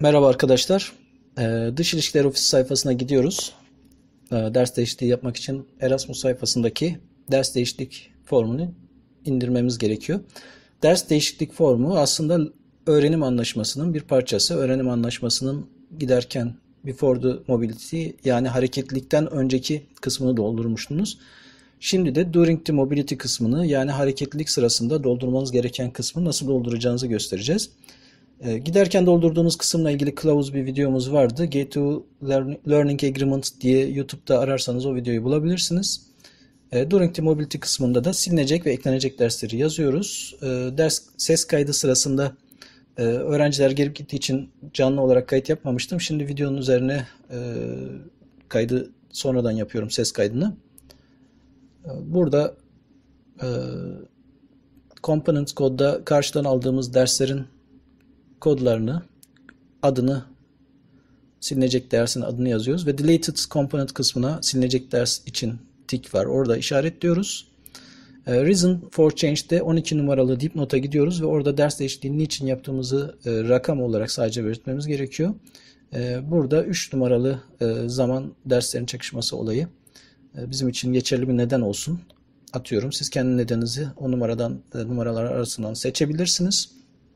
Merhaba arkadaşlar. Dış İlişkiler Ofisi sayfasına gidiyoruz. Ders değişikliği yapmak için Erasmus sayfasındaki ders değişiklik formunu indirmemiz gerekiyor. Ders değişiklik formu aslında öğrenim anlaşmasının bir parçası. Öğrenim anlaşmasının giderken Before the Mobility yani hareketlilikten önceki kısmını doldurmuştunuz. Şimdi de During the Mobility kısmını yani hareketlilik sırasında doldurmanız gereken kısmı nasıl dolduracağınızı göstereceğiz. Giderken doldurduğunuz kısımla ilgili kılavuz bir videomuz vardı. Get to Learning Agreement diye YouTube'da ararsanız o videoyu bulabilirsiniz. During the Mobility kısmında da silinecek ve eklenecek dersleri yazıyoruz. Ders ses kaydı sırasında öğrenciler gelip gittiği için canlı olarak kayıt yapmamıştım. Şimdi videonun üzerine kaydı sonradan yapıyorum, ses kaydını. Burada Component Code'da karşıdan aldığımız derslerin kodlarını, adını, silinecek dersin adını yazıyoruz ve Deleted Component kısmına silinecek ders için tik var. Orada işaretliyoruz. Reason for Change'de 12 numaralı dipnota gidiyoruz ve orada ders değişikliğini niçin yaptığımızı rakam olarak sadece belirtmemiz gerekiyor. Burada 3 numaralı zaman derslerin çakışması olayı bizim için geçerli bir neden olsun. Atıyorum. Siz kendi nedeninizi o numaralar arasından seçebilirsiniz.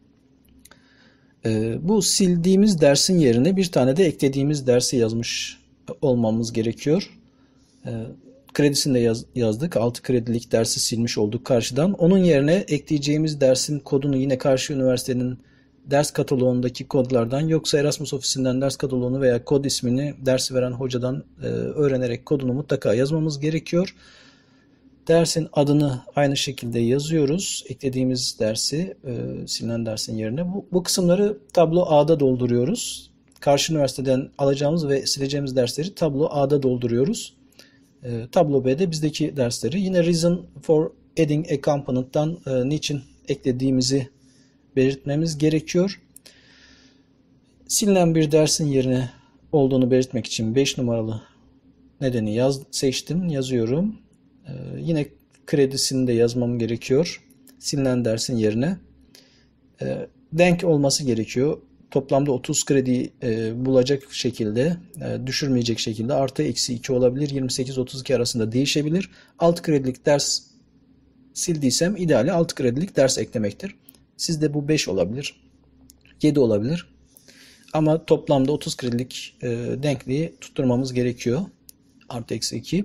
Bu sildiğimiz dersin yerine bir tane de eklediğimiz dersi yazmış olmamız gerekiyor. Kredisini de yazdık. 6 kredilik dersi silmiş olduk karşıdan. Onun yerine ekleyeceğimiz dersin kodunu yine karşı üniversitenin ders kataloğundaki kodlardan yoksa Erasmus ofisinden ders kataloğunu veya kod ismini dersi veren hocadan öğrenerek kodunu mutlaka yazmamız gerekiyor. Dersin adını aynı şekilde yazıyoruz. Eklediğimiz dersi silinen dersin yerine. Bu kısımları tablo A'da dolduruyoruz. Karşı üniversiteden alacağımız ve sileceğimiz dersleri tablo A'da dolduruyoruz. Tablo B'de bizdeki dersleri. Yine reason for adding a component'tan niçin eklediğimizi belirtmemiz gerekiyor. Silinen bir dersin yerine olduğunu belirtmek için 5 numaralı nedeni seçtim, yazıyorum. Yine kredisini de yazmam gerekiyor. Silinen dersin yerine. Denk olması gerekiyor. Toplamda 30 kredi bulacak şekilde, düşürmeyecek şekilde artı eksi 2 olabilir. 28-32 arasında değişebilir. 6 kredilik ders sildiysem ideali 6 kredilik ders eklemektir. Sizde bu 5 olabilir. 7 olabilir. Ama toplamda 30 kredilik denkliği tutturmamız gerekiyor. Artı eksi 2.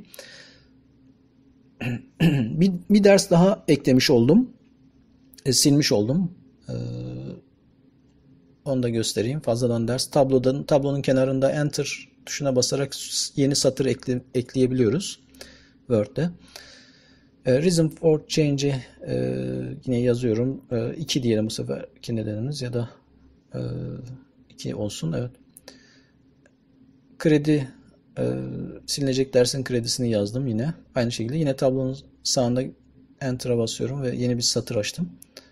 Bir ders daha eklemiş oldum. Silmiş oldum. Onu da göstereyim. Fazladan ders. Tablonun kenarında Enter tuşuna basarak yeni satır ekleyebiliyoruz. Word'de. Reason for Change'i yine yazıyorum. 2 diyelim bu seferki nedenimiz ya da 2 olsun. Evet. Kredi silinecek dersin kredisini yazdım yine. Aynı şekilde yine tablonun sağında Enter'a basıyorum ve yeni bir satır açtım.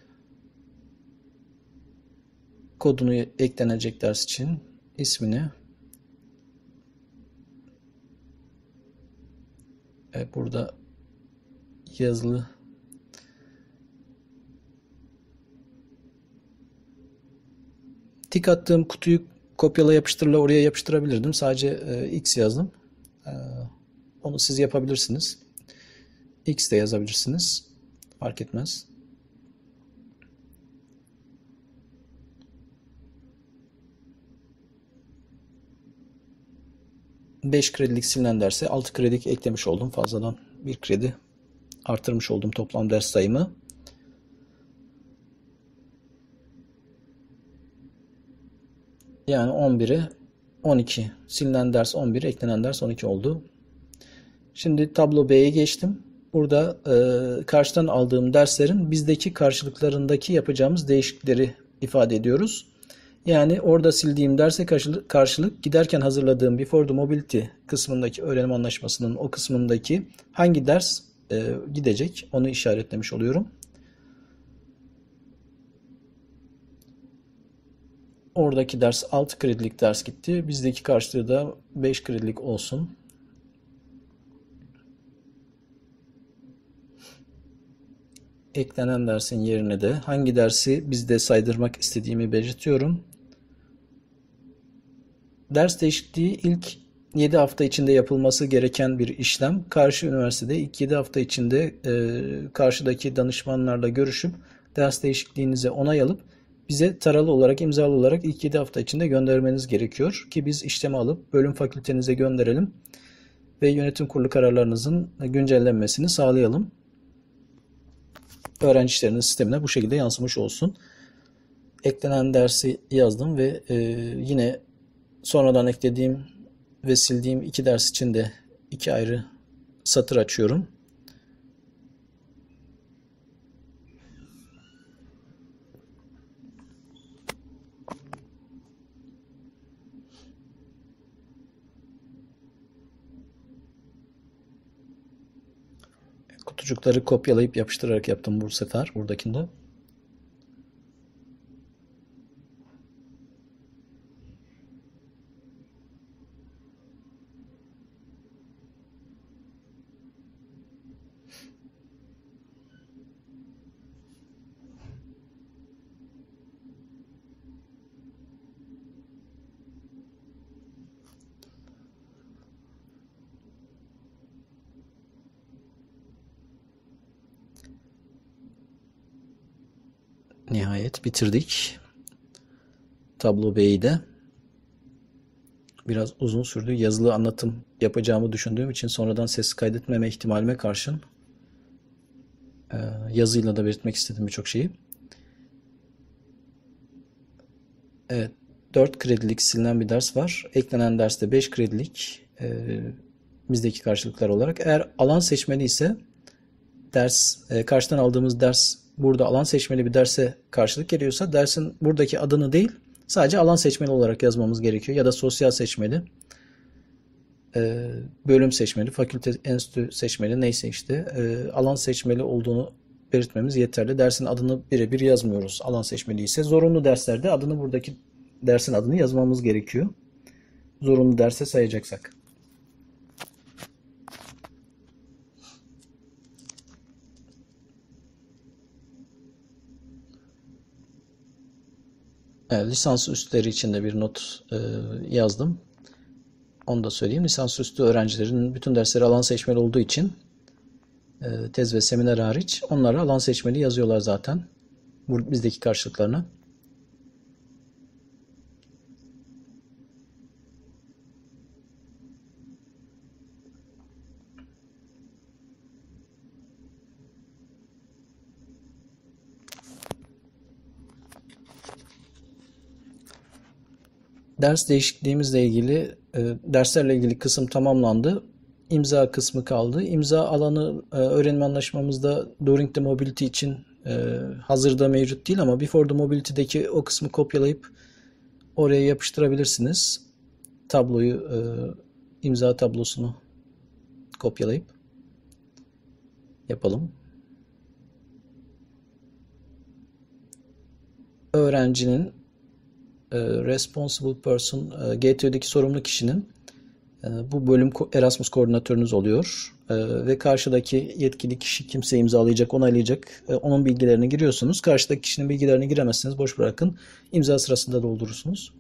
Kodunu eklenecek ders için ismini burada yazılı tik attığım kutuyu kopyala yapıştırla oraya yapıştırabilirdim. Sadece X yazdım. Onu siz yapabilirsiniz. X de yazabilirsiniz. Fark etmez. Beş kredilik silinen derse 6 kredi eklemiş oldum. Fazladan bir kredi artırmış oldum toplam ders sayımı. Yani 11'e 12. Silinen ders 11, eklenen ders 12 oldu. Şimdi tablo B'ye geçtim. Burada karşıdan aldığım derslerin bizdeki karşılıklarındaki yapacağımız değişiklikleri ifade ediyoruz. Yani orada sildiğim derse karşılık giderken hazırladığım Before the Mobility kısmındaki öğrenim anlaşmasının o kısmındaki hangi ders gidecek onu işaretlemiş oluyorum. Oradaki ders 6 kredilik ders gitti. Bizdeki karşılığı da 5 kredilik olsun. Eklenen dersin yerine de hangi dersi bizde saydırmak istediğimi belirtiyorum. Ders değişikliği ilk 7 hafta içinde yapılması gereken bir işlem. Karşı üniversitede ilk 7 hafta içinde karşıdaki danışmanlarla görüşüp ders değişikliğinize onay alıp bize taralı olarak, imzalı olarak ilk 7 hafta içinde göndermeniz gerekiyor ki biz işlemi alıp bölüm fakültenize gönderelim ve yönetim kurulu kararlarınızın güncellenmesini sağlayalım. Öğrenci işlerinin sistemine bu şekilde yansımış olsun. Eklenen dersi yazdım ve yine sonradan eklediğim ve sildiğim 2 ders için de 2 ayrı satır açıyorum. Kutucukları kopyalayıp yapıştırarak yaptım bu sefer buradakinde. Nihayet bitirdik. Tablo B'yi de. Biraz uzun sürdü. Yazılı anlatım yapacağımı düşündüğüm için sonradan ses kaydetmeme ihtimalime karşın yazıyla da belirtmek istedim birçok şeyi. Evet, 4 kredilik silinen bir ders var. Eklenen derste 5 kredilik bizdeki karşılıklar olarak. Eğer alan seçmeli ise karşıdan aldığımız ders burada alan seçmeli bir derse karşılık geliyorsa dersin buradaki adını değil sadece alan seçmeli olarak yazmamız gerekiyor. Ya da sosyal seçmeli, bölüm seçmeli, fakülte, enstitü seçmeli neyse işte alan seçmeli olduğunu belirtmemiz yeterli. Dersin adını birebir yazmıyoruz alan seçmeli ise. Zorunlu derslerde adını buradaki dersin adını yazmamız gerekiyor. Zorunlu derse sayacaksak. Lisans üstleri için de bir not yazdım. Onu da söyleyeyim. Lisans üstü öğrencilerin bütün dersleri alan seçmeli olduğu için tez ve seminer hariç onlara alan seçmeli yazıyorlar zaten. Bizdeki karşılıklarına. Ders değişikliğimizle ilgili, derslerle ilgili kısım tamamlandı. İmza kısmı kaldı. İmza alanı öğrenme anlaşmamızda During the Mobility için hazırda mevcut değil ama Before the Mobility'deki o kısmı kopyalayıp oraya yapıştırabilirsiniz. Tabloyu, imza tablosunu kopyalayıp yapalım. Öğrencinin responsible person, GTÖ'deki sorumlu kişinin bu bölüm Erasmus koordinatörünüz oluyor. Ve karşıdaki yetkili kişi kimse imzalayacak, onaylayacak. Onun bilgilerini giriyorsunuz. Karşıdaki kişinin bilgilerini giremezsiniz. Boş bırakın. İmza sırasında doldurursunuz.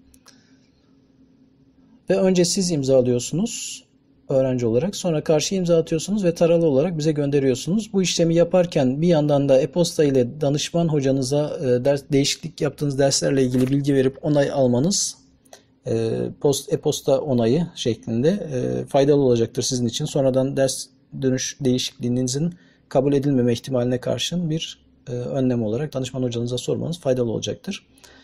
Ve önce siz imzalıyorsunuz öğrenci olarak. Sonra karşı imza atıyorsunuz ve taralı olarak bize gönderiyorsunuz. Bu işlemi yaparken bir yandan da e-posta ile danışman hocanıza değişiklik yaptığınız derslerle ilgili bilgi verip onay almanız e-posta onayı şeklinde faydalı olacaktır sizin için. Sonradan ders dönüş değişikliğinizin kabul edilmeme ihtimaline karşın bir önlem olarak danışman hocanıza sormanız faydalı olacaktır.